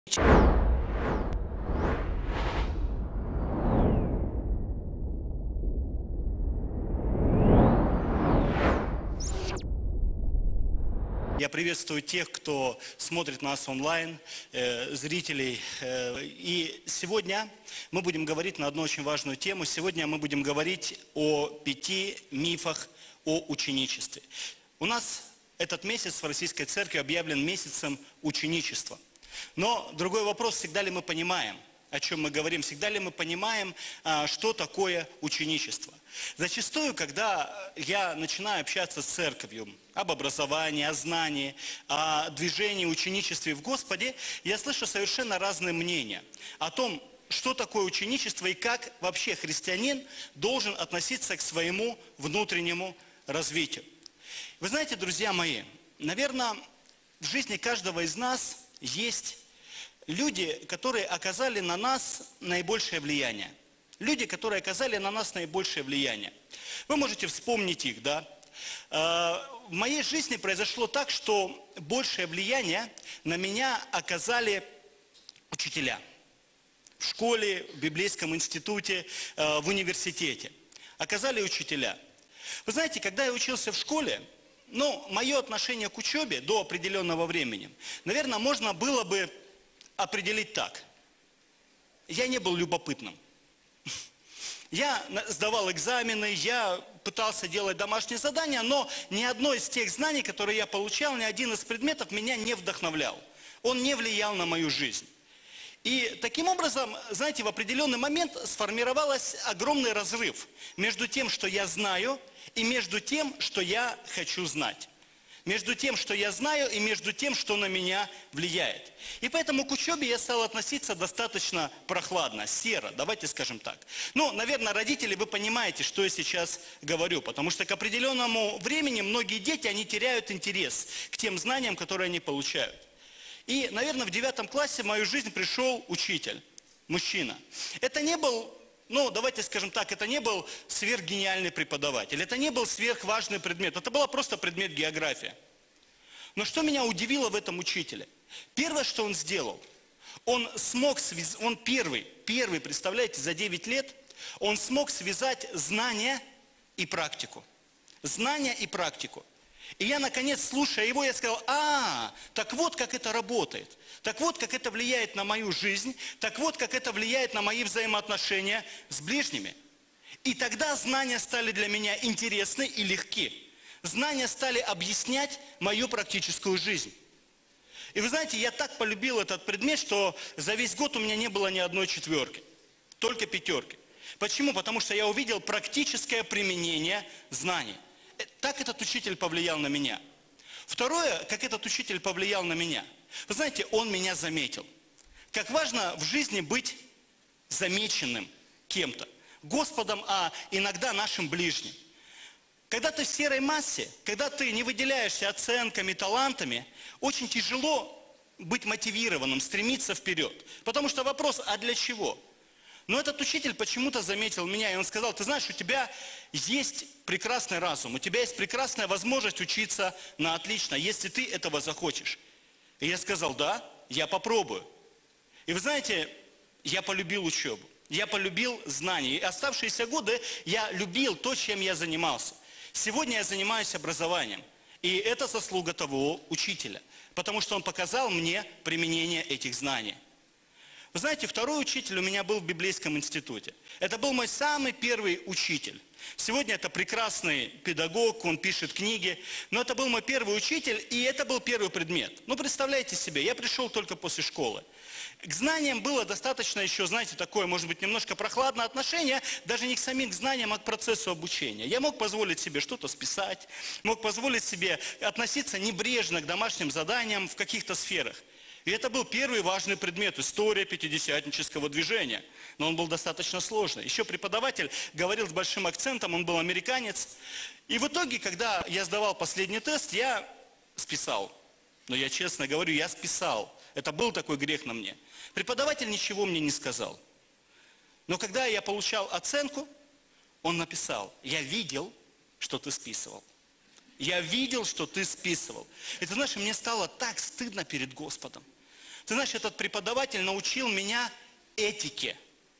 Я приветствую тех, кто смотрит нас онлайн, зрителей. И сегодня мы будем говорить на одну очень важную тему. Сегодня мы будем говорить о 5 мифах о ученичестве. У нас этот месяц в Российской Церкви объявлен месяцем ученичества. Но другой вопрос, всегда ли мы понимаем, о чем мы говорим, всегда ли мы понимаем, что такое ученичество. Зачастую, когда я начинаю общаться с церковью об образовании, о знании, о движении, ученичестве в Господе, я слышу совершенно разные мнения о том, что такое ученичество и как вообще христианин должен относиться к своему внутреннему развитию. Вы знаете, друзья мои, наверное, в жизни каждого из нас есть люди, которые оказали на нас наибольшее влияние. Люди, которые оказали на нас наибольшее влияние. Вы можете вспомнить их, да? В моей жизни произошло так, что большее влияние на меня оказали учителя. В школе, в библейском институте, в университете. Оказали учителя. Вы знаете, когда я учился в школе, мое отношение к учебе до определенного времени, наверное, можно было бы определить так. Я не был любопытным. Я сдавал экзамены, я пытался делать домашние задания, но ни одно из тех знаний, которые я получал, ни один из предметов меня не вдохновлял. Он не влиял на мою жизнь. И таким образом, знаете, в определенный момент сформировался огромный разрыв между тем, что я знаю, и между тем, что я хочу знать. Между тем, что я знаю, и между тем, что на меня влияет. И поэтому к учебе я стал относиться достаточно прохладно, серо, давайте скажем так. Наверное, родители, вы понимаете, что я сейчас говорю, потому что к определенному времени многие дети, они теряют интерес к тем знаниям, которые они получают. И, наверное, в 9 классе в мою жизнь пришел учитель, мужчина. Это не был... давайте скажем так, это не был сверхгениальный преподаватель, это не был сверхважный предмет, это был просто предмет география. Но что меня удивило в этом учителе? Первое, что он сделал, он первый, представляете, за 9 лет, он смог связать знания и практику. Знания и практику. И я, наконец, слушая его, я сказал, так вот, как это работает. Так вот, как это влияет на мою жизнь. Так вот, как это влияет на мои взаимоотношения с ближними. И тогда знания стали для меня интересны и легки. Знания стали объяснять мою практическую жизнь. И вы знаете, я так полюбил этот предмет, что за весь год у меня не было ни одной 4, только 5. Почему? Потому что я увидел практическое применение знаний. Так этот учитель повлиял на меня. Второе, как этот учитель повлиял на меня. Вы знаете, он меня заметил. Как важно в жизни быть замеченным кем-то. Господом, а иногда нашим ближним. Когда ты в серой массе, когда ты не выделяешься оценками, талантами, очень тяжело быть мотивированным, стремиться вперед. Потому что вопрос, а для чего? Но этот учитель почему-то заметил меня, и он сказал, ты знаешь, у тебя есть прекрасный разум, у тебя есть прекрасная возможность учиться на отлично, если ты этого захочешь. И я сказал, да, я попробую. И вы знаете, я полюбил учебу, я полюбил знания. И оставшиеся годы я любил то, чем я занимался. Сегодня я занимаюсь образованием. И это заслуга того учителя, потому что он показал мне применение этих знаний. Вы знаете, второй учитель у меня был в библейском институте. Это был мой самый первый учитель. Сегодня это прекрасный педагог, он пишет книги. Но это был мой первый учитель, и это был первый предмет. Представляете себе, я пришел только после школы. К знаниям было достаточно еще, знаете, такое, может быть, немножко прохладное отношение, даже не к самим знаниям, а к процессу обучения. Я мог позволить себе что-то списать, мог позволить себе относиться небрежно к домашним заданиям в каких-то сферах. И это был первый важный предмет – история пятидесятнического движения. Но он был достаточно сложный. Еще преподаватель говорил с большим акцентом, он был американец. И в итоге, когда я сдавал последний тест, я списал. Но я честно говорю, я списал. Это был такой грех на мне. Преподаватель ничего мне не сказал. Но когда я получал оценку, он написал, я видел, что ты списывал. Я видел, что ты списывал. И ты знаешь, мне стало так стыдно перед Господом. Ты знаешь, этот преподаватель научил меня этике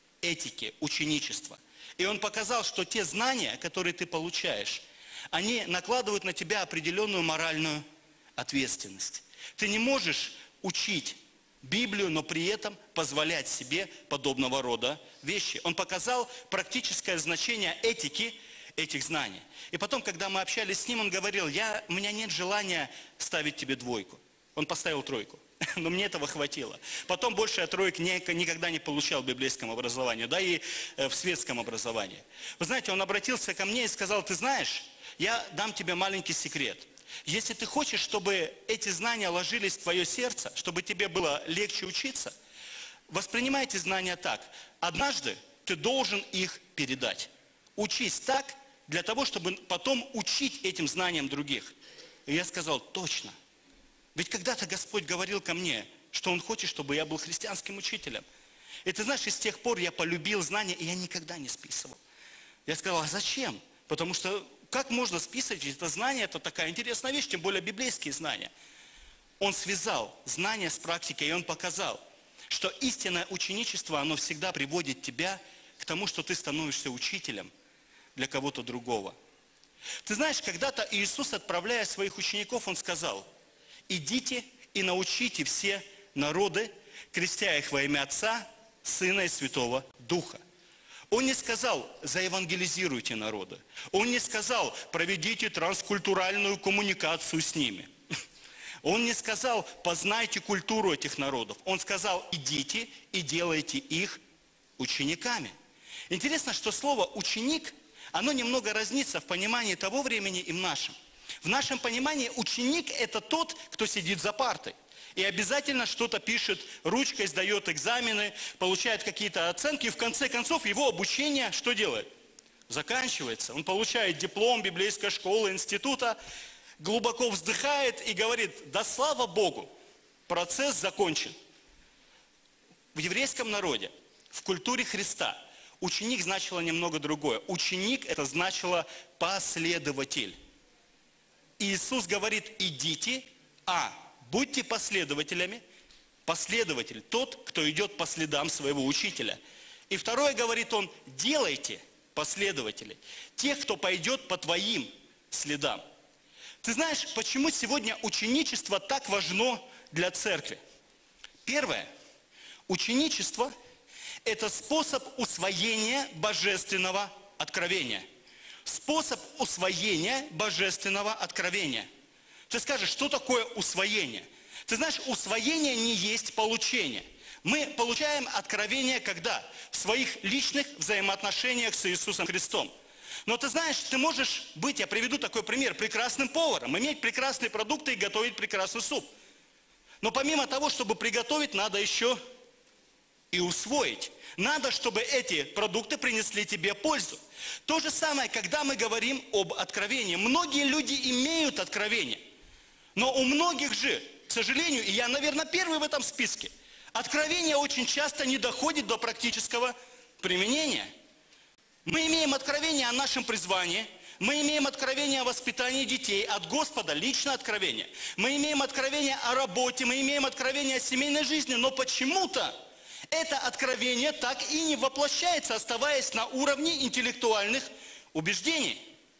ученичества. И он показал, что те знания, которые ты получаешь, они накладывают на тебя определенную моральную ответственность. Ты не можешь учить Библию, но при этом позволять себе подобного рода вещи. Он показал практическое значение этики этих знаний. И потом, когда мы общались с ним, он говорил: у меня нет желания ставить тебе двойку. Он поставил тройку, но мне этого хватило. Потом больше я троек никогда не получал в библейском образовании, да и в светском образовании. Вы знаете, он обратился ко мне и сказал: ты знаешь, я дам тебе маленький секрет. Если ты хочешь, чтобы эти знания ложились в твое сердце, чтобы тебе было легче учиться, воспринимай эти знания так. Однажды ты должен их передать. Учись так, для того, чтобы потом учить этим знаниям других. И я сказал: точно. Ведь когда-то Господь говорил ко мне, что Он хочет, чтобы я был христианским учителем. И ты знаешь, и с тех пор я полюбил знания, и я никогда не списывал. Я сказал: а зачем? Потому что как можно списывать? Это знание, это такая интересная вещь, тем более библейские знания. Он связал знания с практикой, и он показал, что истинное ученичество, оно всегда приводит тебя к тому, что ты становишься учителем для кого-то другого. Ты знаешь, когда-то Иисус, отправляя своих учеников, Он сказал: идите и научите все народы, крестя их во имя Отца, Сына и Святого Духа. Он не сказал: заевангелизируйте народы. Он не сказал: проведите транскультуральную коммуникацию с ними. Он не сказал: познайте культуру этих народов. Он сказал: идите и делайте их учениками. Интересно, что слово «ученик», оно немного разнится в понимании того времени и в нашем. В нашем понимании ученик – это тот, кто сидит за партой. И обязательно что-то пишет ручкой, сдает экзамены, получает какие-то оценки. И в конце концов его обучение что делает? Заканчивается. Он получает диплом библейской школы, института, глубоко вздыхает и говорит: да слава Богу, процесс закончен. В еврейском народе, в культуре Христа, ученик значило немного другое. Ученик – это значило последователь. Иисус говорит: идите, будьте последователями. Последователь – тот, кто идет по следам своего учителя. И второе, говорит Он: делайте последователей, тех, кто пойдет по твоим следам. Ты знаешь, почему сегодня ученичество так важно для церкви? Первое. Ученичество – это способ усвоения божественного откровения. Способ усвоения божественного откровения. Ты скажешь: что такое усвоение? Ты знаешь, усвоение не есть получение. Мы получаем откровение когда? В своих личных взаимоотношениях с Иисусом Христом. Но ты знаешь, ты можешь быть, я приведу такой пример, прекрасным поваром, иметь прекрасные продукты и готовить прекрасный суп. Но помимо того, чтобы приготовить, надо еще и усвоить. Надо, чтобы эти продукты принесли тебе пользу. То же самое, когда мы говорим об откровении. Многие люди имеют откровение. Но у многих же, к сожалению, и я, наверное, первый в этом списке, откровение очень часто не доходит до практического применения. Мы имеем откровение о нашем призвании, мы имеем откровение о воспитании детей от Господа, личное откровение. Мы имеем откровение о работе, мы имеем откровение о семейной жизни, но почему-то это откровение так и не воплощается, оставаясь на уровне интеллектуальных убеждений.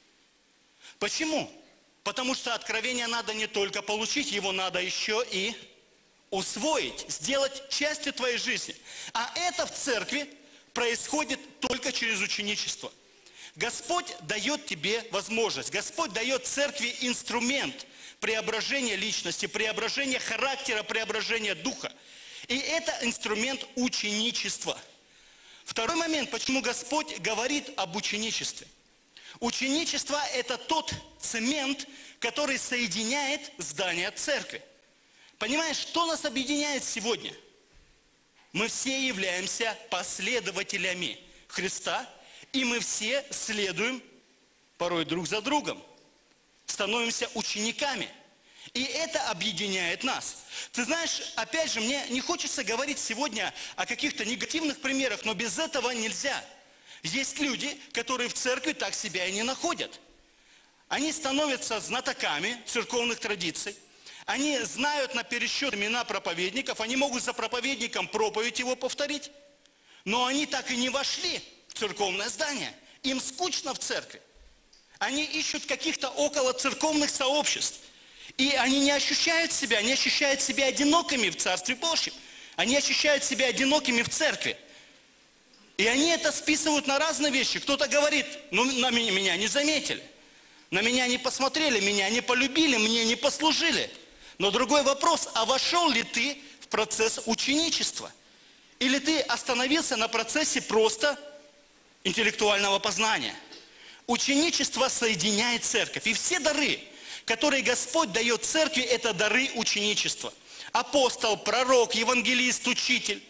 Почему? Потому что откровение надо не только получить, его надо еще и усвоить, сделать частью твоей жизни. А это в церкви происходит только через ученичество. Господь дает тебе возможность, Господь дает церкви инструмент преображения личности, преображения характера, преображения духа. И это инструмент ученичества. Второй момент, почему Господь говорит об ученичестве. Ученичество – это тот цемент, который соединяет здание церкви. Понимаешь, что нас объединяет сегодня? Мы все являемся последователями Христа, и мы все следуем порой друг за другом, становимся учениками. И это объединяет нас. Ты знаешь, опять же, мне не хочется говорить сегодня о каких-то негативных примерах, но без этого нельзя. Есть люди, которые в церкви так себя и не находят. Они становятся знатоками церковных традиций, Они знают наперечет имена проповедников, они могут за проповедником проповедь его повторить, но они так и не вошли в церковное здание. Им скучно в церкви. Они ищут каких-то около церковных сообществ. И они не ощущают себя одинокими в Царстве Божьем. Они ощущают себя одинокими в церкви. И они это списывают на разные вещи. Кто-то говорит, ну на меня не заметили, на меня не посмотрели, меня не полюбили, мне не послужили. Но другой вопрос, а вошел ли ты в процесс ученичества? Или ты остановился на процессе просто интеллектуального познания? Ученичество соединяет церковь. И все дары, которые Господь дает церкви, это дары ученичества. Апостол, пророк, евангелист, учитель,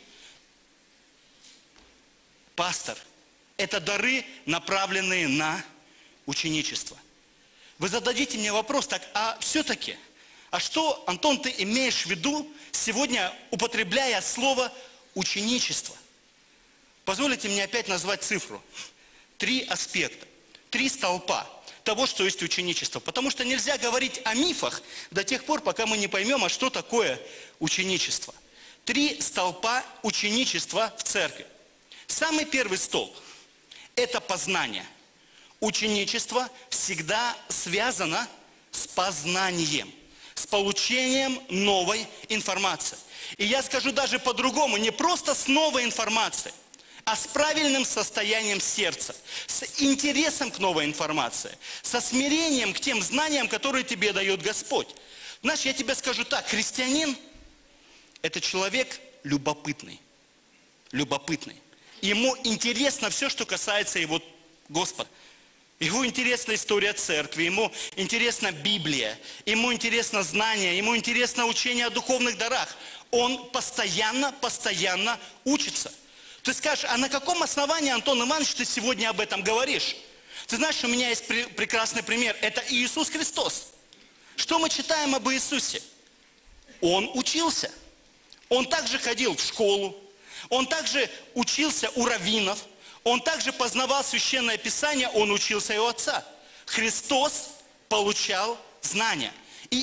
пастор. Это дары, направленные на ученичество. Вы зададите мне вопрос, так, а все-таки, а что, Антон, ты имеешь в виду сегодня, употребляя слово ученичество? Позволите мне опять назвать цифру. 3 аспекта, 3 столпа того, что есть ученичество. Потому что нельзя говорить о мифах до тех пор, пока мы не поймем, а что такое ученичество. 3 столпа ученичества в церкви. Самый первый столб – это познание. Ученичество всегда связано с познанием, с получением новой информации. И я скажу даже по-другому, не просто с новой информацией, а с правильным состоянием сердца, с интересом к новой информации, со смирением к тем знаниям, которые тебе дает Господь. Знаешь, я тебе скажу так, христианин – это человек любопытный. Любопытный. Ему интересно все, что касается его Господа. Ему интересна история церкви, ему интересна Библия, ему интересно знание, ему интересно учение о духовных дарах. Он постоянно учится. Ты скажешь, а на каком основании, Антон Иванович, ты сегодня об этом говоришь? Ты знаешь, у меня есть прекрасный пример. Это Иисус Христос. Что мы читаем об Иисусе? Он учился. Он также ходил в школу. Он также учился у раввинов. Он также познавал Священное Писание. Он учился и у Отца. Христос получал знания. И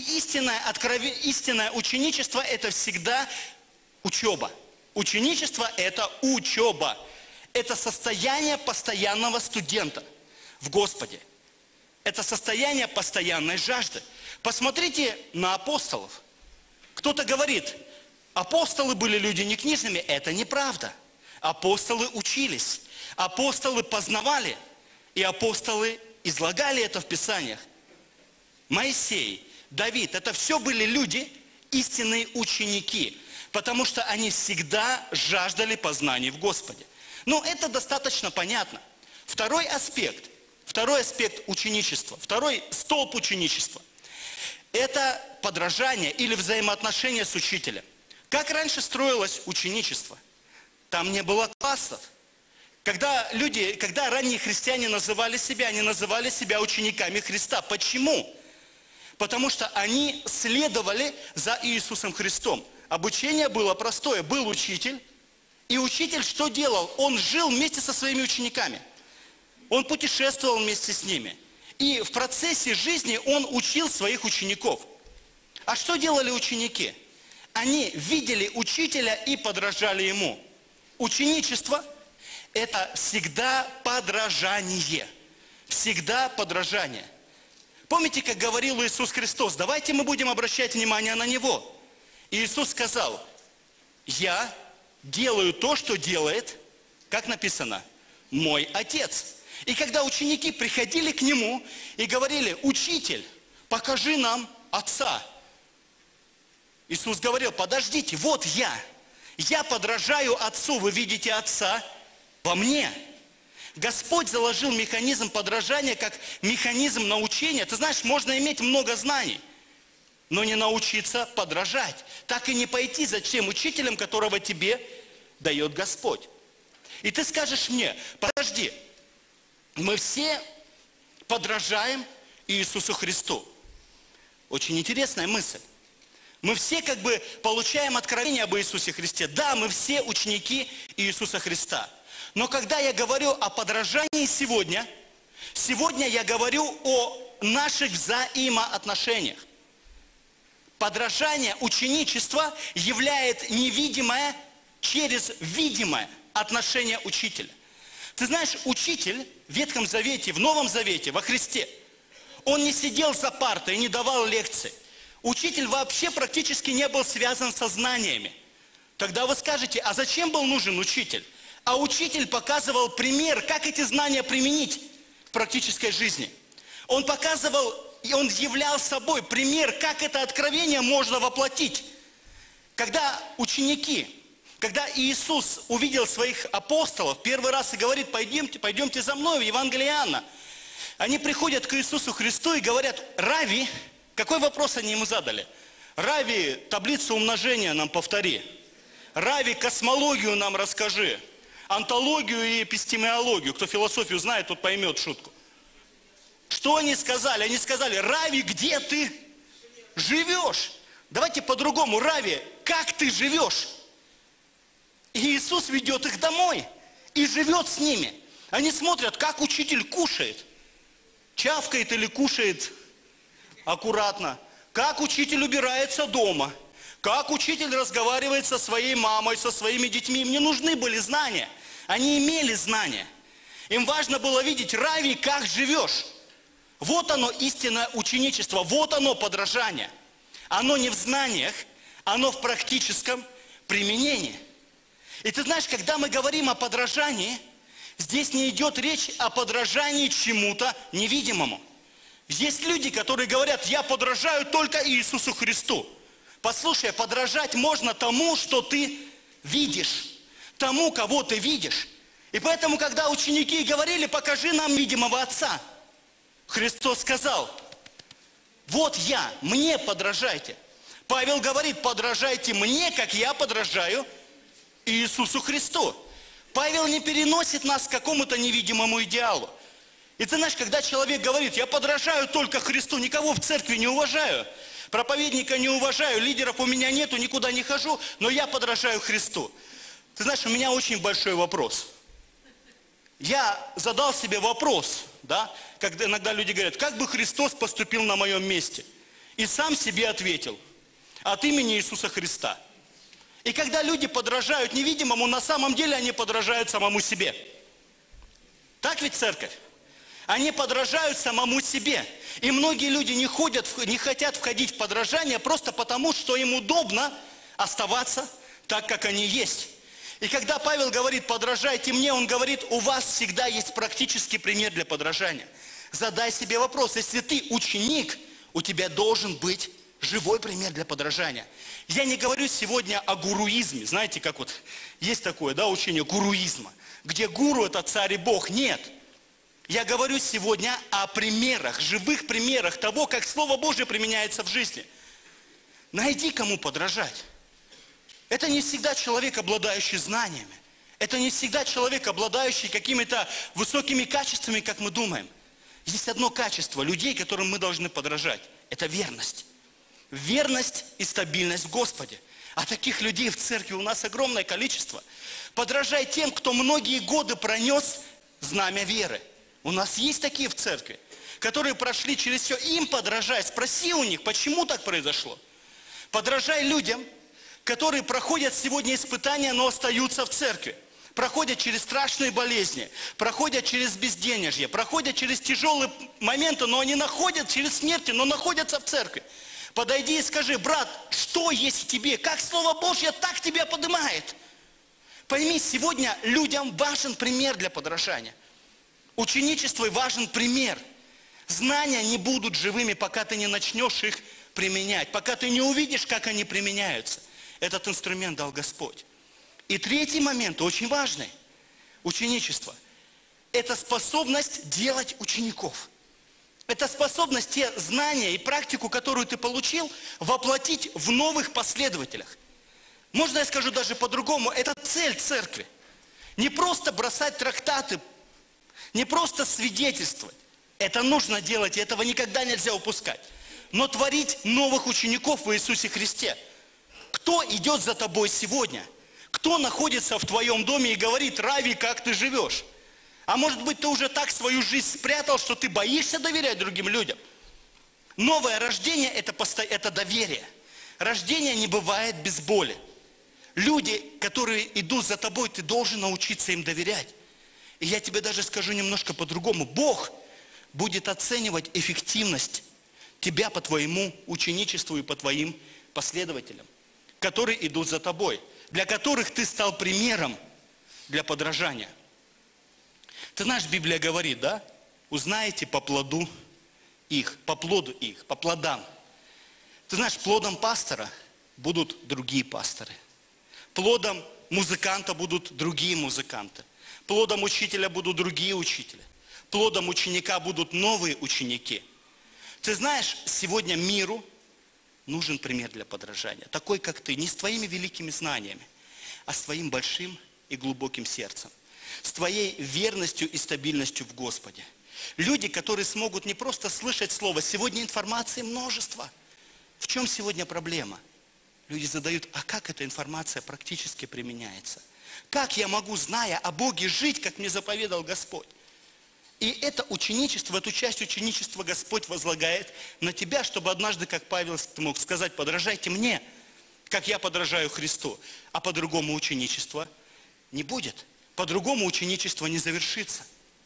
истинное ученичество – это всегда учеба. Ученичество – это учеба. Это состояние постоянного студента в Господе. Это состояние постоянной жажды. Посмотрите на апостолов. Кто-то говорит, апостолы были люди не книжными. Это неправда. Апостолы учились. Апостолы познавали. И апостолы излагали это в Писаниях. Моисей, Давид – это все были люди, истинные ученики. Потому что они всегда жаждали познаний в Господе. Но это достаточно понятно. Второй аспект ученичества, второй столб ученичества – это подражание или взаимоотношения с учителем. Как раньше строилось ученичество? Там не было классов. Когда ранние христиане называли себя, они называли себя учениками Христа. Почему? Потому что они следовали за Иисусом Христом. Обучение было простое. Был учитель, и учитель что делал? Он жил вместе со своими учениками. Он путешествовал вместе с ними. И в процессе жизни он учил своих учеников. А что делали ученики? Они видели учителя и подражали ему. Ученичество – это всегда подражание. Всегда подражание. Помните, как говорил Иисус Христос? Давайте мы будем обращать внимание на Него. Иисус сказал, я делаю то, что делает, как написано, мой Отец. И когда ученики приходили к Нему и говорили, учитель, покажи нам Отца. Иисус говорил, подождите, вот я подражаю Отцу, вы видите Отца во мне. Господь заложил механизм подражания как механизм научения. Ты знаешь, можно иметь много знаний, но не научиться подражать. Так и не пойти за тем учителем, которого тебе дает Господь. И ты скажешь мне, подожди, мы все подражаем Иисусу Христу. Очень интересная мысль. Мы все как бы получаем откровение об Иисусе Христе. Да, мы все ученики Иисуса Христа. Но когда я говорю о подражании сегодня я говорю о наших взаимоотношениях. Подражание, ученичество являет невидимое через видимое отношение учителя. Ты знаешь, учитель в Ветхом Завете, в Новом Завете, во Христе, он не сидел за партой и не давал лекции. Учитель вообще практически не был связан со знаниями. Тогда вы скажете, а зачем был нужен учитель? А учитель показывал пример, как эти знания применить в практической жизни. Он показывал, и он являл собой пример, как это откровение можно воплотить. Когда ученики, когда Иисус увидел своих апостолов, первый раз и говорит, пойдемте за мной в Евангелие Иоанна. Они приходят к Иисусу Христу и говорят, Рави, какой вопрос они ему задали? Рави, таблицу умножения нам повтори. Рави, космологию нам расскажи. Онтологию и эпистемиологию. Кто философию знает, тот поймет шутку. Что они сказали? Они сказали, Рави, где ты живешь? Давайте по-другому. Рави, как ты живешь? И Иисус ведет их домой и живет с ними. Они смотрят, как учитель кушает. Чавкает или кушает аккуратно. Как учитель убирается дома. Как учитель разговаривает со своей мамой, со своими детьми. Им не нужны были знания. Они имели знания. Им важно было видеть, Рави, как живешь. Вот оно истинное ученичество, вот оно подражание. Оно не в знаниях, оно в практическом применении. И ты знаешь, когда мы говорим о подражании, здесь не идет речь о подражании чему-то невидимому. Есть люди, которые говорят, я подражаю только Иисусу Христу. Послушай, подражать можно тому, что ты видишь, тому, кого ты видишь. И поэтому, когда ученики говорили, покажи нам видимого Отца, Христос сказал, вот я, мне подражайте. Павел говорит, подражайте мне, как я подражаю Иисусу Христу. Павел не переносит нас к какому-то невидимому идеалу. И ты знаешь, когда человек говорит, я подражаю только Христу, никого в церкви не уважаю, проповедника не уважаю, лидеров у меня нету, никуда не хожу, но я подражаю Христу. Ты знаешь, у меня очень большой вопрос. Я задал себе вопрос, да, когда иногда люди говорят, как бы Христос поступил на моем месте? И сам себе ответил, от имени Иисуса Христа. И когда люди подражают невидимому, на самом деле они подражают самому себе. Так ведь церковь? Они подражают самому себе. И многие люди не хотят входить в подражание просто потому, что им удобно оставаться так, как они есть. И когда Павел говорит, подражайте мне, он говорит, у вас всегда есть практический пример для подражания. Задай себе вопрос, если ты ученик, у тебя должен быть живой пример для подражания. Я не говорю сегодня о гуруизме. Знаете, как вот есть такое, да, учение гуруизма, где гуру это царь и Бог. Нет. Я говорю сегодня о примерах, живых примерах того, как Слово Божие применяется в жизни. Найди, кому подражать. Это не всегда человек, обладающий знаниями. Это не всегда человек, обладающий какими-то высокими качествами, как мы думаем. Есть одно качество людей, которым мы должны подражать. Это верность. Верность и стабильность в Господе. А таких людей в церкви у нас огромное количество. Подражай тем, кто многие годы пронес знамя веры. У нас есть такие в церкви, которые прошли через все. Им подражай. Спроси у них, почему так произошло. Подражай людям, которые проходят сегодня испытания, но остаются в церкви. Проходят через страшные болезни, проходят через безденежье, проходят через тяжелые моменты, но они находят через смерти, но находятся в церкви. Подойди и скажи, брат, что есть в тебе? Как Слово Божье так тебя поднимает? Пойми, сегодня людям важен пример для подражания. Ученичеству важен пример. Знания не будут живыми, пока ты не начнешь их применять, пока ты не увидишь, как они применяются. Этот инструмент дал Господь. И третий момент, очень важный, ученичество. Это способность делать учеников. Это способность те знания и практику, которую ты получил, воплотить в новых последователях. Можно я скажу даже по-другому, это цель церкви. Не просто бросать трактаты, не просто свидетельствовать. Это нужно делать, и этого никогда нельзя упускать. Но творить новых учеников в Иисусе Христе. Кто идет за тобой сегодня? Кто находится в твоем доме и говорит, Рави, как ты живешь? А может быть, ты уже так свою жизнь спрятал, что ты боишься доверять другим людям? Новое рождение – это доверие. Рождение не бывает без боли. Люди, которые идут за тобой, ты должен научиться им доверять. И я тебе даже скажу немножко по-другому. Бог будет оценивать эффективность тебя по твоему ученичеству и по твоим последователям, которые идут за тобой, для которых ты стал примером для подражания. Ты знаешь, Библия говорит, да? Узнаете по плоду их, по плоду их, по плодам. Ты знаешь, плодом пастора будут другие пасторы. Плодом музыканта будут другие музыканты. Плодом учителя будут другие учителя. Плодом ученика будут новые ученики. Ты знаешь, сегодня миру нужен пример для подражания. Такой, как ты, не с твоими великими знаниями, а с твоим большим и глубоким сердцем. С твоей верностью и стабильностью в Господе. Люди, которые смогут не просто слышать слово. Сегодня информации множество. В чем сегодня проблема? Люди задают, а как эта информация практически применяется? Как я могу, зная о Боге, жить, как мне заповедал Господь? И это ученичество, эту часть ученичества Господь возлагает на тебя, чтобы однажды, как Павел, ты мог сказать, подражайте мне, как я подражаю Христу. А по-другому ученичество не будет. По-другому ученичество не завершится.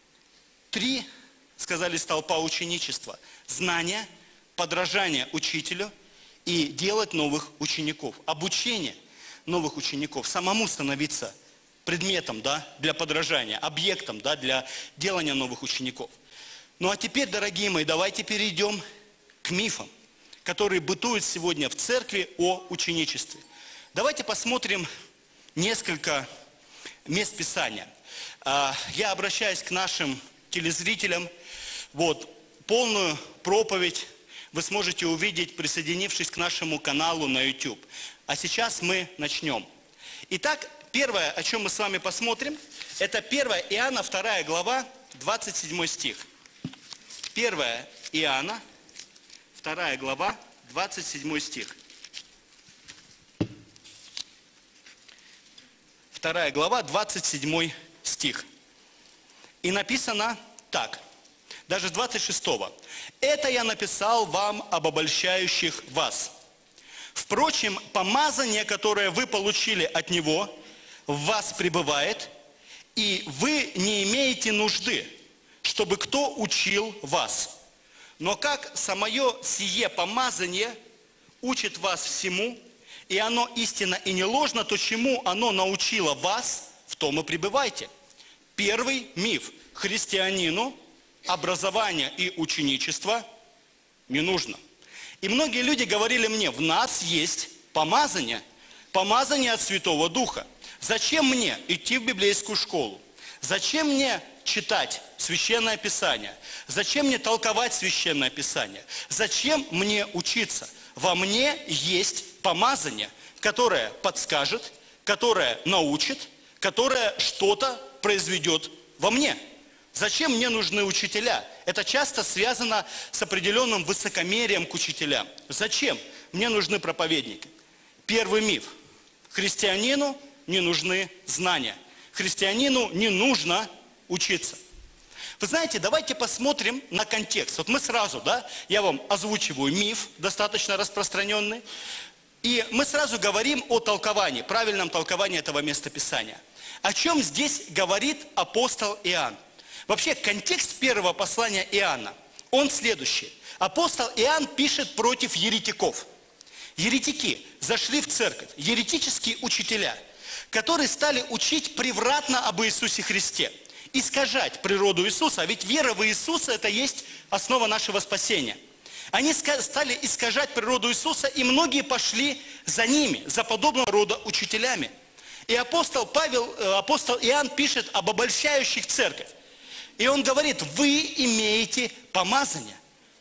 3, сказали, столпа ученичества. Знание, подражание учителю и делать новых учеников. Обучение новых учеников. Самому становиться предметом, да, для подражания, объектом, да, для делания новых учеников. Ну а теперь, дорогие мои, давайте перейдем к мифам, которые бытуют сегодня в церкви о ученичестве. Давайте посмотрим несколько мест Писания. Я обращаюсь к нашим телезрителям. Вот, полную проповедь вы сможете увидеть, присоединившись к нашему каналу на YouTube. А сейчас мы начнем. Итак, первое, о чем мы с вами посмотрим, это 1 Иоанна, 2 глава, 27 стих. 1 Иоанна, 2 глава, 27 стих. 2 глава, 27 стих. И написано так, даже с 26-го. «Это я написал вам об обольщающих вас. Впрочем, помазание, которое вы получили от Него, в вас пребывает, и вы не имеете нужды, чтобы кто учил вас. Но как самое сие помазание учит вас всему, и оно истинно и не ложно, то чему оно научило вас, в том и пребывайте». Первый миф. Христианину образование и ученичество не нужно. И многие люди говорили мне, в нас есть помазание, помазание от Святого Духа. Зачем мне идти в библейскую школу? Зачем мне читать Священное Писание? Зачем мне толковать Священное Писание? Зачем мне учиться? Во мне есть помазание, которое подскажет, которое научит, которое что-то произведет во мне. Зачем мне нужны учителя? Это часто связано с определенным высокомерием к учителям. Зачем мне нужны проповедники? Первый миф. Христианину не нужны знания. Христианину не нужно учиться. Вы знаете, давайте посмотрим на контекст. Вот мы сразу, да, я вам озвучиваю миф, достаточно распространенный, и мы сразу говорим о толковании, правильном толковании этого местописания. О чем здесь говорит апостол Иоанн? Вообще, контекст первого послания Иоанна, он следующий. Апостол Иоанн пишет против еретиков. Еретики зашли в церковь, еретические учителя, которые стали учить превратно об Иисусе Христе, искажать природу Иисуса, а ведь вера в Иисуса – это есть основа нашего спасения. Они стали искажать природу Иисуса, и многие пошли за ними, за подобного рода учителями. И апостол Иоанн пишет об обольщающих церковь. И он говорит, вы имеете помазание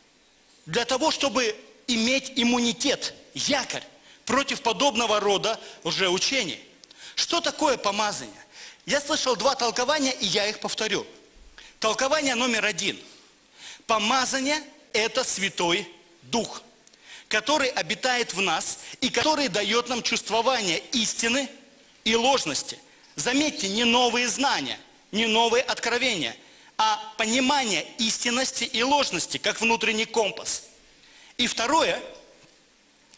для того, чтобы иметь иммунитет, якорь против подобного рода лжеучений. Что такое помазание? Я слышал 2 толкования, и я их повторю. Толкование номер 1. Помазание – это Святой Дух, который обитает в нас и который дает нам чувствование истины и ложности. Заметьте, не новые знания, не новые откровения, а понимание истинности и ложности, как внутренний компас. И второе,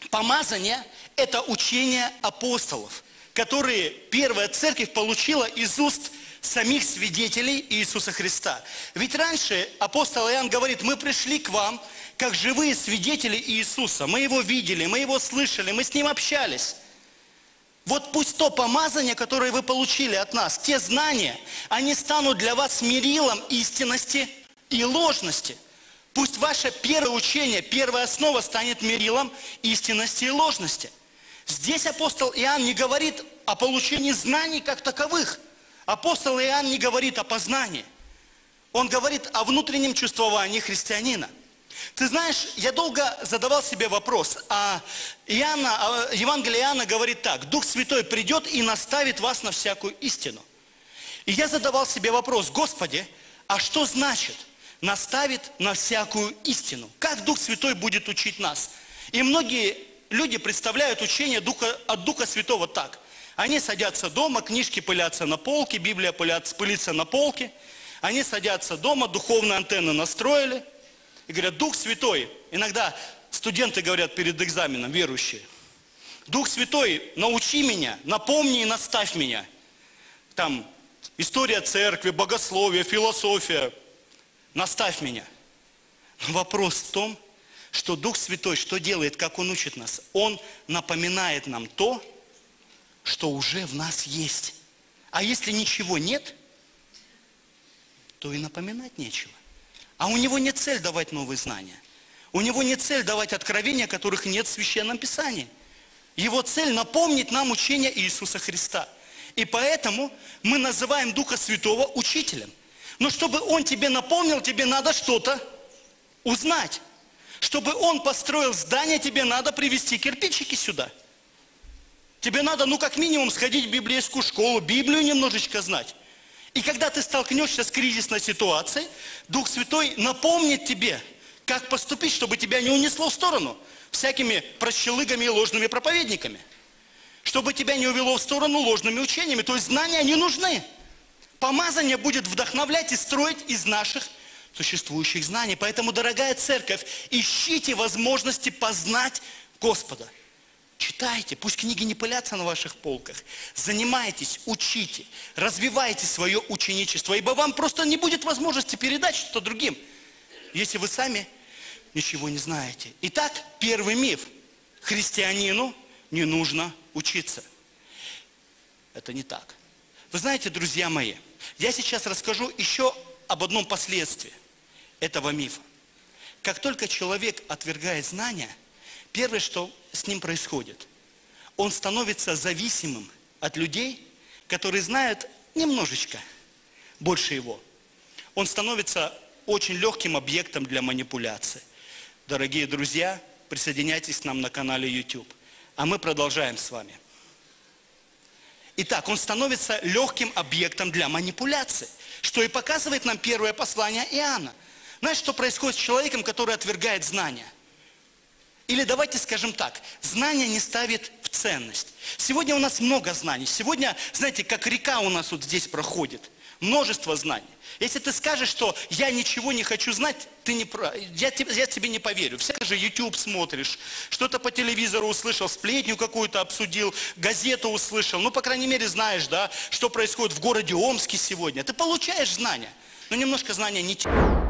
Помазание – это учение апостолов, которые первая церковь получила из уст самих свидетелей Иисуса Христа. Ведь раньше апостол Иоанн говорит: мы пришли к вам как живые свидетели Иисуса. Мы Его видели, мы Его слышали, мы с Ним общались. Вот пусть то помазание, которое вы получили от нас, те знания, они станут для вас мерилом истинности и ложности. Пусть ваше первое учение, первая основа станет мерилом истинности и ложности. Здесь апостол Иоанн не говорит о получении знаний как таковых. Апостол Иоанн не говорит о познании. Он говорит о внутреннем чувствовании христианина. Ты знаешь, я долго задавал себе вопрос. Евангелие Иоанна говорит так: Дух Святой придет и наставит вас на всякую истину. И я задавал себе вопрос: Господи, а что значит наставит на всякую истину? Как Дух Святой будет учить нас? И многие люди представляют учение от Духа Святого так. Они садятся дома, книжки пылятся на полке, Библия пылится на полке. Они садятся дома, духовные антенны настроили. И говорят: Дух Святой. Иногда студенты говорят перед экзаменом, верующие: Дух Святой, научи меня, напомни и наставь меня. Там история церкви, богословие, философия. Наставь меня. Но вопрос в том, что Дух Святой что делает, как Он учит нас? Он напоминает нам то, что уже в нас есть. А если ничего нет, то и напоминать нечего. А у Него нет цель давать новые знания. У Него нет цель давать откровения, которых нет в Священном Писании. Его цель напомнить нам учение Иисуса Христа. И поэтому мы называем Духа Святого учителем. Но чтобы Он тебе напомнил, тебе надо что-то узнать. Чтобы Он построил здание, тебе надо привезти кирпичики сюда. Тебе надо, как минимум, сходить в библейскую школу, Библию немножечко знать. И когда ты столкнешься с кризисной ситуацией, Дух Святой напомнит тебе, как поступить, чтобы тебя не унесло в сторону всякими прощелыгами и ложными проповедниками. Чтобы тебя не увело в сторону ложными учениями. То есть знания, они нужны. Помазание будет вдохновлять и строить из наших существующих знаний. Поэтому, дорогая церковь, ищите возможности познать Господа. Читайте, пусть книги не пылятся на ваших полках. Занимайтесь, учите, развивайте свое ученичество, ибо вам просто не будет возможности передать что-то другим, если вы сами ничего не знаете. Итак, первый миф. Христианину не нужно учиться. Это не так. Вы знаете, друзья мои, я сейчас расскажу еще об одном последствии этого мифа. Как только человек отвергает знания, первое, что с ним происходит, он становится зависимым от людей, которые знают немножечко больше его. Он становится очень легким объектом для манипуляции. Дорогие друзья, присоединяйтесь к нам на канале YouTube. А мы продолжаем с вами. Итак, он становится легким объектом для манипуляции, что и показывает нам первое послание Иоанна. Знаешь, что происходит с человеком, который отвергает знания? Или давайте скажем так, знания не ставит в ценность. Сегодня у нас много знаний. Сегодня, знаете, как река у нас вот здесь проходит. Множество знаний. Если ты скажешь, что я ничего не хочу знать, я тебе не поверю. Всякий же YouTube смотришь, что-то по телевизору услышал, сплетню какую-то обсудил, газету услышал. По крайней мере, знаешь, да, что происходит в городе Омске сегодня. Ты получаешь знания, но немножко знания не те.